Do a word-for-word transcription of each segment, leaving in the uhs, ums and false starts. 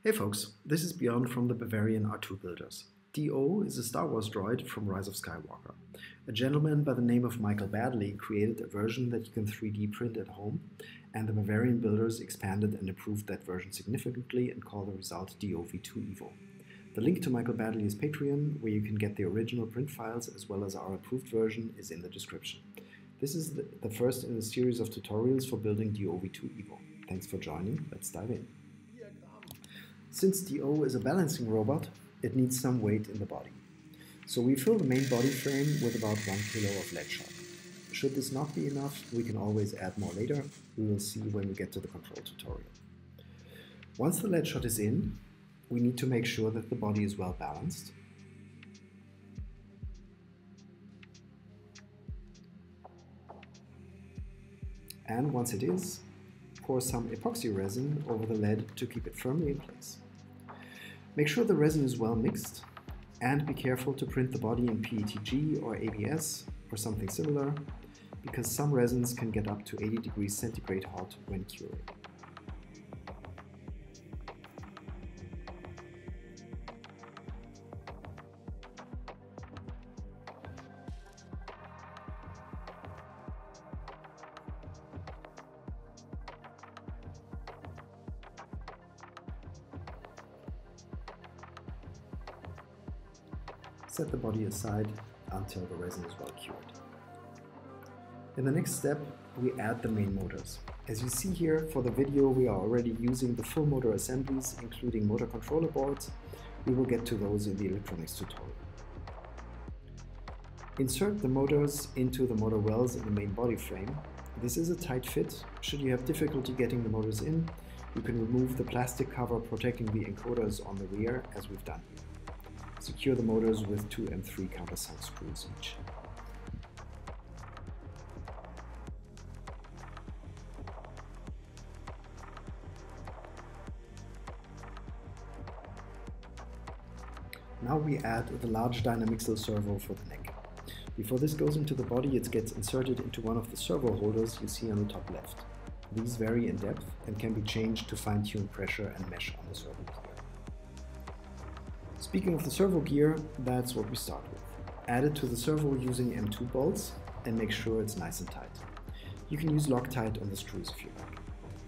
Hey folks, this is Björn from the Bavarian R two builders. D O is a Star Wars droid from Rise of Skywalker. A gentleman by the name of Michael Baddeley created a version that you can three D print at home, and the Bavarian builders expanded and improved that version significantly and call the result D O V two Evo. The link to Michael Baddeley's Patreon, where you can get the original print files as well as our approved version, is in the description. This is the, the first in a series of tutorials for building D O V two Evo. Thanks for joining, let's dive in. Since D O is a balancing robot, it needs some weight in the body. So we fill the main body frame with about one kilo of lead shot. Should this not be enough, we can always add more later. We will see when we get to the control tutorial. Once the lead shot is in, we need to make sure that the body is well balanced. And once it is, pour some epoxy resin over the lead to keep it firmly in place. Make sure the resin is well mixed, and be careful to print the body in P E T G or A B S or something similar, because some resins can get up to eighty degrees centigrade hot when curing. Set the body aside until the resin is well cured. In the next step, we add the main motors. As you see here, for the video we are already using the full motor assemblies, including motor controller boards. We will get to those in the electronics tutorial. Insert the motors into the motor wells in the main body frame. This is a tight fit. Should you have difficulty getting the motors in, you can remove the plastic cover protecting the encoders on the rear, as we've done here. Secure the motors with two M three countersunk screws each. Now we add the large dynamixel servo for the neck. Before this goes into the body, it gets inserted into one of the servo holders you see on the top left. These vary in depth and can be changed to fine-tune pressure and mesh on the servo gear. Speaking of the servo gear, that's what we start with. Add it to the servo using M two bolts and make sure it's nice and tight. You can use Loctite on the screws if you like.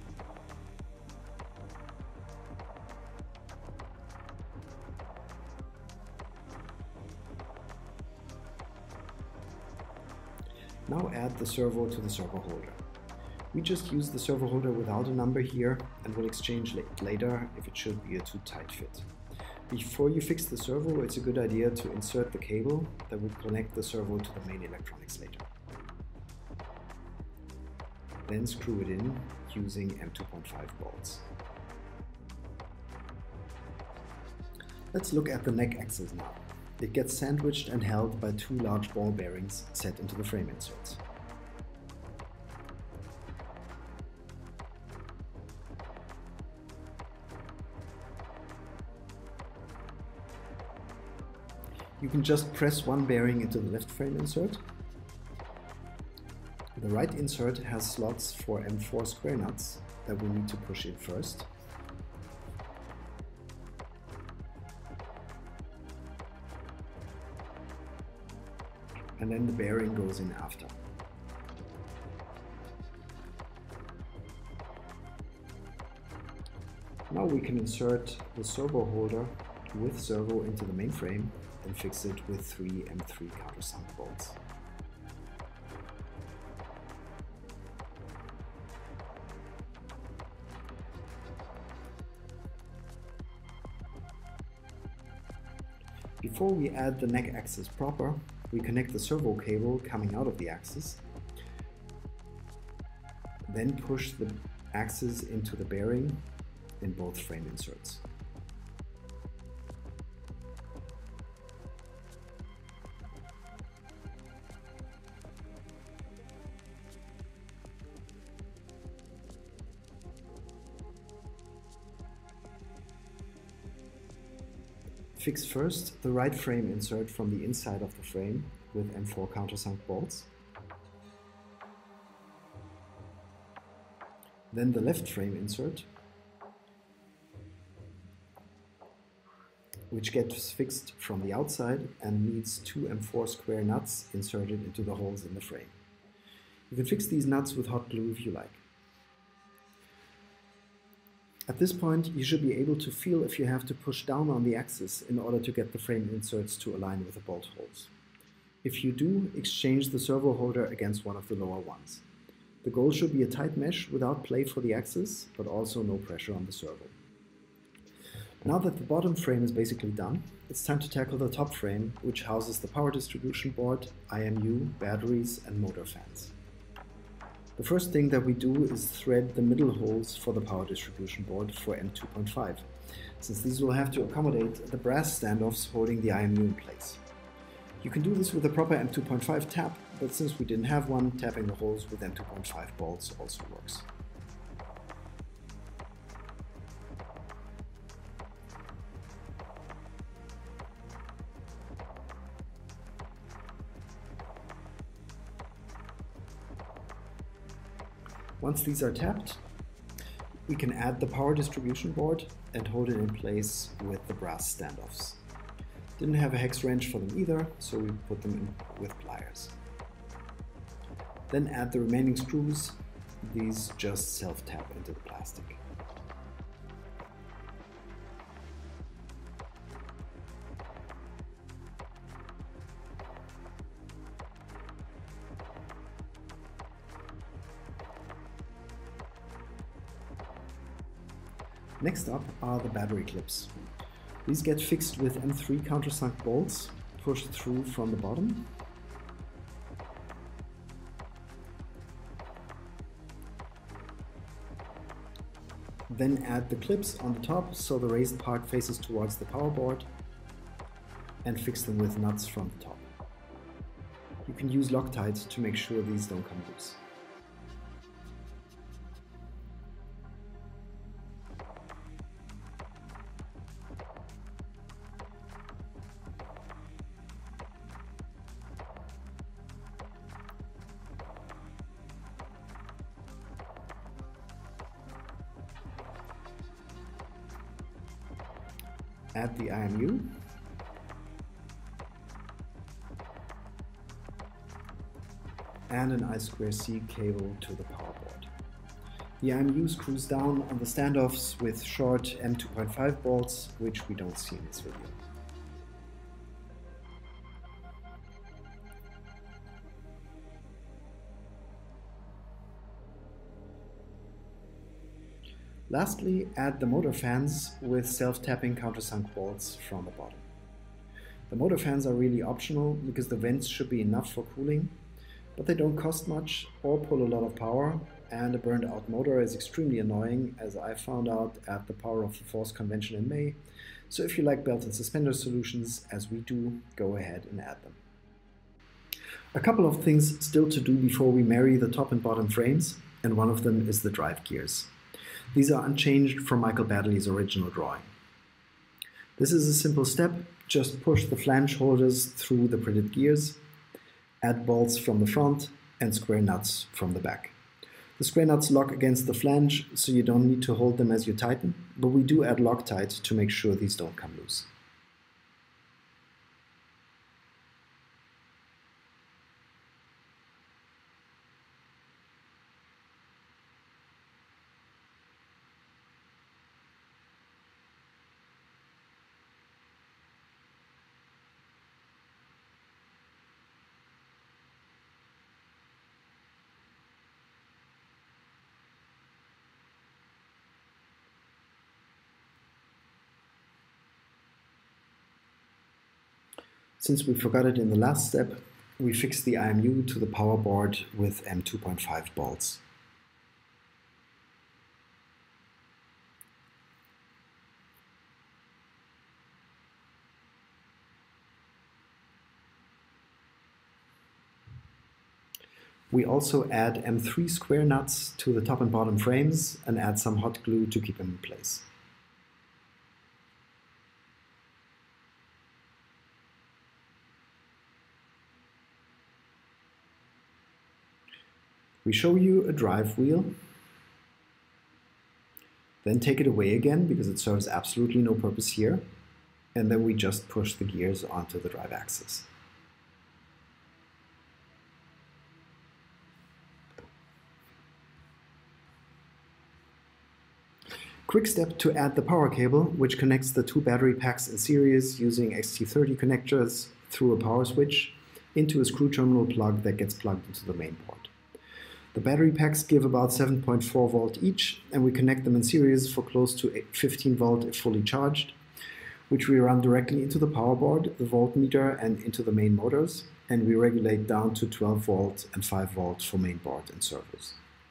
Now add the servo to the servo holder. We just use the servo holder without a number here and will exchange it later if it should be a too tight fit. Before you fix the servo, it's a good idea to insert the cable that will connect the servo to the main electronics later. Then screw it in using M two point five bolts. Let's look at the neck axis now. It gets sandwiched and held by two large ball bearings set into the frame inserts. You can just press one bearing into the left frame insert. The right insert has slots for M four square nuts that we need to push in first. And then the bearing goes in after. Now we can insert the servo holder with servo into the main frame and fix it with three M three countersunk bolts. Before we add the neck axis proper, we connect the servo cable coming out of the axis, then push the axis into the bearing in both frame inserts. Fix first the right frame insert from the inside of the frame with M four countersunk bolts. Then the left frame insert which gets fixed from the outside and needs two M four square nuts inserted into the holes in the frame. You can fix these nuts with hot glue if you like. At this point, you should be able to feel if you have to push down on the axis in order to get the frame inserts to align with the bolt holes. If you do, exchange the servo holder against one of the lower ones. The goal should be a tight mesh without play for the axis, but also no pressure on the servo. Now that the bottom frame is basically done, it's time to tackle the top frame, which houses the power distribution board, I M U, batteries, and motor fans. The first thing that we do is thread the middle holes for the power distribution board for M two point five, since these will have to accommodate the brass standoffs holding the I M U in place. You can do this with a proper M two point five tap, but since we didn't have one, tapping the holes with M two point five bolts also works. Once these are tapped, we can add the power distribution board and hold it in place with the brass standoffs. Didn't have a hex wrench for them either, so we put them in with pliers. Then add the remaining screws. These just self-tap into the plastic. Next up are the battery clips. These get fixed with M three countersunk bolts pushed through from the bottom. Then add the clips on the top so the raised part faces towards the power board, and fix them with nuts from the top. You can use Loctite to make sure these don't come loose. Add the I M U, and an I two C cable to the power board. The I M U screws down on the standoffs with short M two point five bolts, which we don't see in this video. Lastly, add the motor fans with self-tapping countersunk bolts from the bottom. The motor fans are really optional because the vents should be enough for cooling, but they don't cost much or pull a lot of power, and a burned out motor is extremely annoying, as I found out at the Power of the Force convention in May. So if you like belt and suspender solutions, as we do, go ahead and add them. A couple of things still to do before we marry the top and bottom frames, and one of them is the drive gears. These are unchanged from Michael Baddeley's original drawing. This is a simple step. Just push the flange holders through the printed gears, add bolts from the front, and square nuts from the back. The square nuts lock against the flange, so you don't need to hold them as you tighten, but we do add Loctite to make sure these don't come loose. Since we forgot it in the last step, we fixed the I M U to the power board with M two point five bolts. We also add M three square nuts to the top and bottom frames and add some hot glue to keep them in place. We show you a drive wheel, then take it away again because it serves absolutely no purpose here, and then we just push the gears onto the drive axis. Quick step to add the power cable, which connects the two battery packs in series using X T thirty connectors through a power switch into a screw terminal plug that gets plugged into the main board. The battery packs give about seven point four volt each, and we connect them in series for close to fifteen volt if fully charged, which we run directly into the power board, the voltmeter, and into the main motors, and we regulate down to twelve volt and five volt for main board and servos.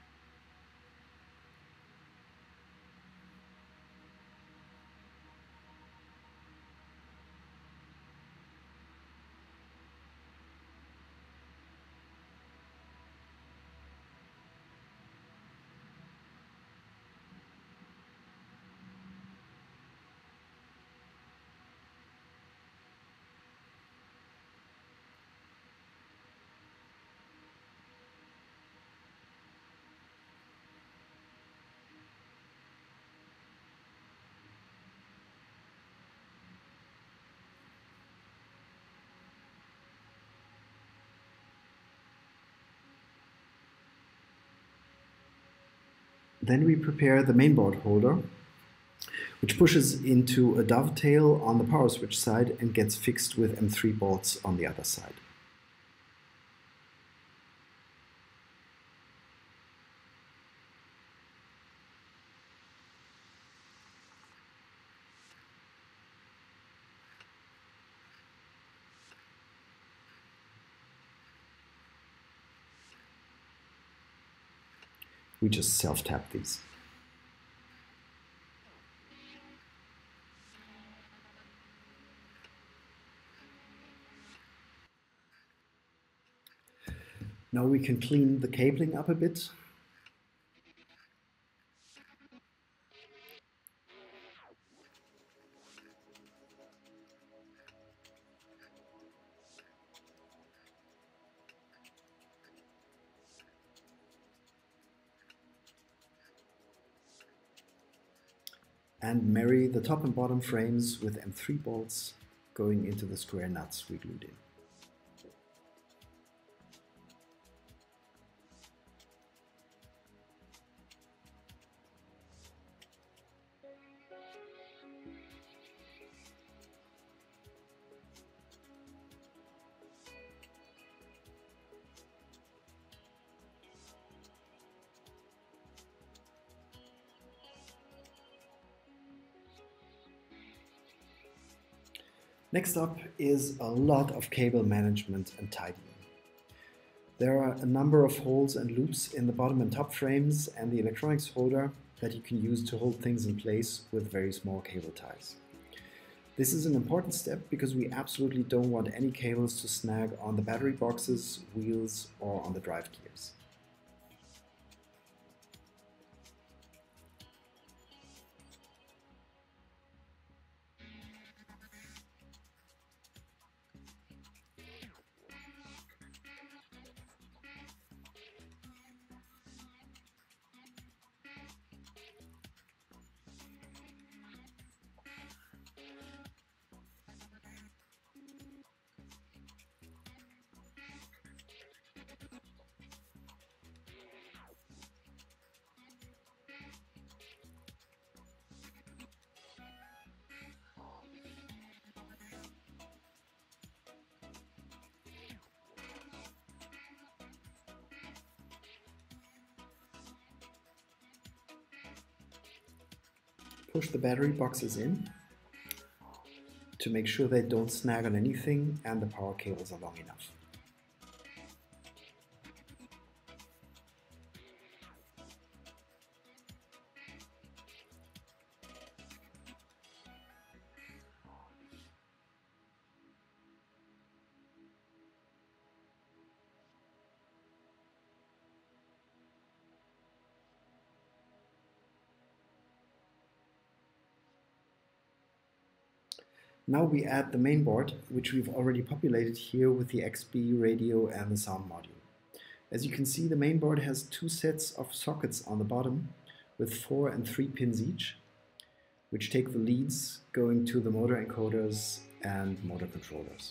Then we prepare the mainboard holder, which pushes into a dovetail on the power switch side and gets fixed with M three bolts on the other side. We just self-tap these. Now we can clean the cabling up a bit. And marry the top and bottom frames with M three bolts going into the square nuts we glued in. Next up is a lot of cable management and tidying. There are a number of holes and loops in the bottom and top frames and the electronics holder that you can use to hold things in place with very small cable ties. This is an important step because we absolutely don't want any cables to snag on the battery boxes, wheels, or on the drive gears. Push the battery boxes in to make sure they don't snag on anything and the power cables are long enough. Now we add the main board, which we've already populated here with the X B radio and the sound module. As you can see, the main board has two sets of sockets on the bottom with four and three pins each. which take the leads going to the motor encoders and motor controllers.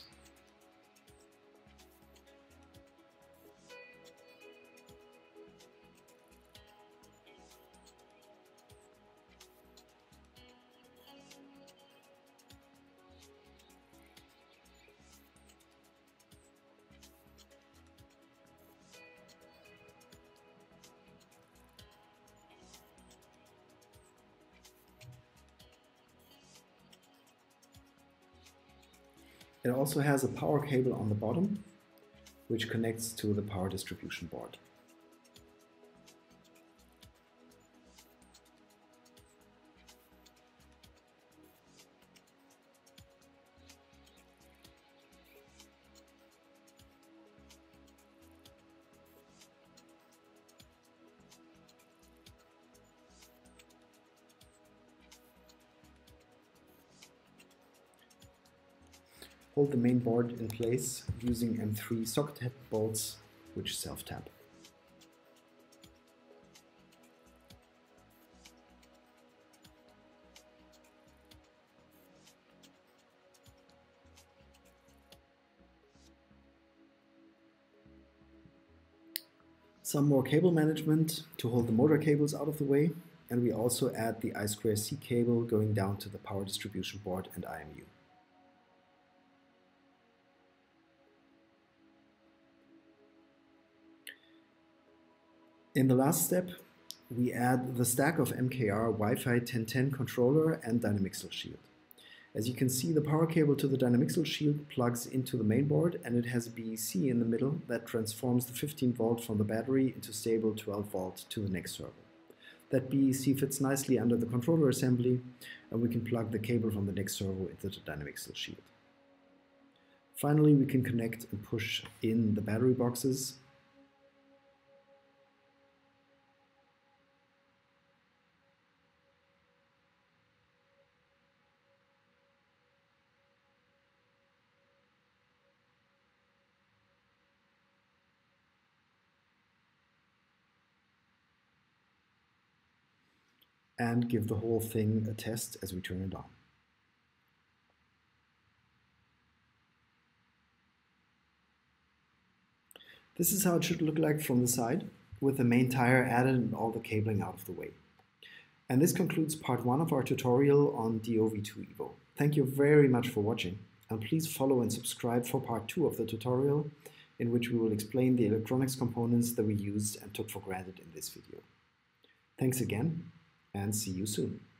It also has a power cable on the bottom, which connects to the power distribution board. Hold the main board in place using M three socket head bolts, which self-tap. Some more cable management to hold the motor cables out of the way, and we also add the I two C cable going down to the power distribution board and I M U. In the last step, we add the stack of M K R Wi-Fi ten ten controller and Dynamixel shield. As you can see, the power cable to the Dynamixel shield plugs into the main board, and it has a B E C in the middle that transforms the fifteen volt from the battery into stable twelve volt to the next servo. That B E C fits nicely under the controller assembly, and we can plug the cable from the next servo into the Dynamixel shield. Finally, we can connect and push in the battery boxes. And give the whole thing a test as we turn it on. This is how it should look like from the side, with the main tire added and all the cabling out of the way. And this concludes part one of our tutorial on D O V two Evo. Thank you very much for watching, and please follow and subscribe for part two of the tutorial, in which we will explain the electronics components that we used and took for granted in this video. Thanks again, and see you soon.